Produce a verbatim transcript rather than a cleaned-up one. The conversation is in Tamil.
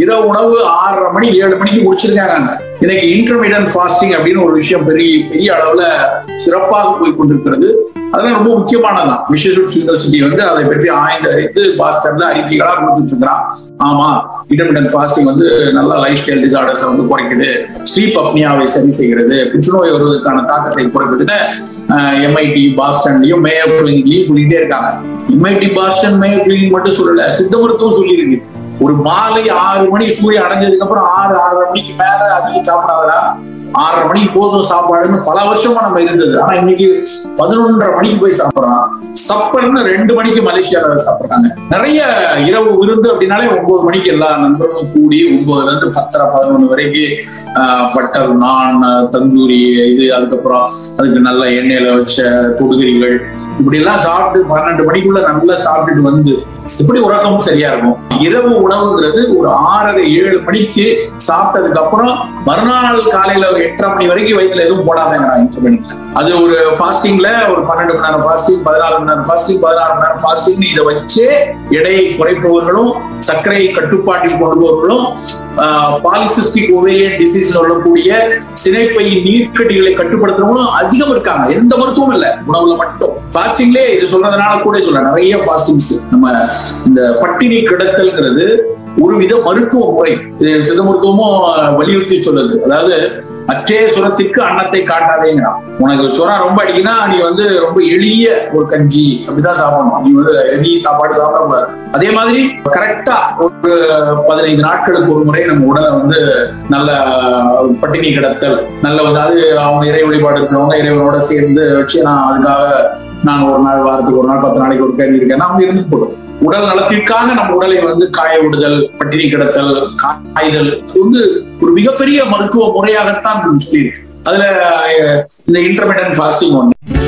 இரவு உணவு ஆறரை மணி ஏழு மணிக்கு முடிச்சிருக்காங்க. இன்னைக்கு இன்டர்மீடியன்ட் ஃபாஸ்டிங் அப்படின்னு ஒரு விஷயம் பெரிய பெரிய அளவுல சிறப்பாக போய் கொண்டிருக்கிறது. அதெல்லாம் ரொம்ப முக்கியமானதான். மிசிசூட்ஸ் யூனிவர்சிட்டி வந்து அதை பற்றி ஆய்ந்து அறிந்து பாஸ்டர்ல அறிக்கைகளா கொடுத்துட்டு இருக்கிறான். ஆமா, இன்டர்மீடியன்ட் ஃபாஸ்டிங் வந்து நல்ல லைஃப் ஸ்டைல் டிசார்டர்ஸ் வந்து குறைக்குது, ஸ்லீப் அப்னியாவை சரி செய்கிறது, புற்றுநோய் வருவதற்கான தாக்கத்தை குறைக்குதுன்னு எம்ஐடி பாஸ்டன்லயும் மேயோ கிளினிக்லயும் சொல்லிட்டே இருக்காங்க. எம்ஐடி பாஸ்டன் மேயோ கிளினிக் மட்டும் சொல்லல, சித்த மருத்துவம் சொல்லியிருக்கு. ஒரு மாலை ஆறு மணி சூரியன் அடைஞ்சதுக்கு அப்புறம் ஆறு ஆறரை மணிக்கு மேல அதிகம் சாப்பிடாதா, ஆறரை மணிக்கு போதும் சாப்பாடுன்னு பல வருஷமா நம்ம இருந்தது. ஆனா இன்னைக்கு பதினொன்றரை மணிக்கு போய் சாப்பிடுறோம். சப்பர்னு ரெண்டு மணிக்கு மலேசியால சாப்பிடுறாங்க. நிறைய இரவு விருந்து அப்படின்னாலே ஒன்பது மணிக்கு எல்லா நண்பர்களும் கூடி ஒன்பதுல இருந்து பத்தரை பதினொன்று வரைக்கும் ஆஹ் பட்டர் நான் தந்தூரி இது, அதுக்கப்புறம் அதுக்கு நல்ல எண்ணெயில வச்ச தொடுகறிகள் இப்படி எல்லாம் சாப்பிட்டு பன்னெண்டு மணிக்குள்ள நல்லா சாப்பிட்டுட்டு வந்து இப்படி உறக்கமும் சரியா இருக்கும். இரவு உணவுங்கிறது ஒரு ஆறரை ஏழு மணிக்கு சாப்பிட்டதுக்கு அப்புறம் மறுநாள் காலையில எட்டரை மணி வரைக்கும் வயிற்றுல எதுவும் போடாதேங்கிறாங்க. அது ஒரு ஃபாஸ்டிங்ல ஒரு பன்னெண்டு மணி நேரம் ஃபாஸ்டிங், பதினாலு மணி நேரம் ஃபாஸ்டிங், பதினாறு மணி நேரம் ஃபாஸ்டிங் இதை வச்சு எடையை குறைப்பவர்களும் சர்க்கரையை கட்டுப்பாட்டில் கொள்பவர்களும் பாலிசிஸ்டிக் ஓவேரியன் டிசீஸ் சொல்லக்கூடிய சினைப்பை நீர்க்கட்டிகளை கட்டுப்படுத்துறவங்களும் அதிகம் இருக்காங்க. எந்த மருத்துவம் இல்ல, உணவுல மட்டும். ஃபாஸ்டிங்லே இது சொல்றதுனால கூட சொல்ல நிறைய ஃபாஸ்டிங்ஸ் நம்ம இந்த பட்டினி கிடத்தல்ங்கிறது ஒரு வித மருத்துவ முறை. சித்த மருத்துவமும் வலியுறுத்தி சொல்லுது. அதாவது அற்றைய சுரத்திற்கு அன்னத்தை காட்டாதேங்கிறான். உனக்கு சுரம் ரொம்ப அடிக்குன்னா நீ வந்து ரொம்ப எளிய ஒரு கஞ்சி அப்படிதான் சாப்பிடணும். நீ வந்து ஹெவி சாப்பாடு சாப்பிடக்கூடாது. அதே மாதிரி கரெக்டா ஒரு பதினைந்து நாட்களுக்கு ஒரு முறை நம்ம உடலை வந்து நல்ல பட்டினி கிடத்தல், நல்ல வந்து அது அவங்க இறை வழிபாடு இருக்கிறவங்க இறைவனோட சேர்ந்து வச்சு நான் அதுக்காக நான் ஒரு நாள் வாரத்துக்கு ஒரு நாள் பத்து நாளைக்கு ஒரு கேள்வி இருக்கேன் அவங்க இருந்து போடும். உடல் நலத்திற்காக நம்ம உடலை வந்து காய விடுதல், பட்டினி கிடத்தல், காய்தல் அது வந்து ஒரு மிகப்பெரிய மருத்துவ முறையாகத்தான் சொல்லியிருக்கு. அதுல இந்த இன்டர்மிட்டன்ட் ஃபாஸ்டிங் ஒன்று.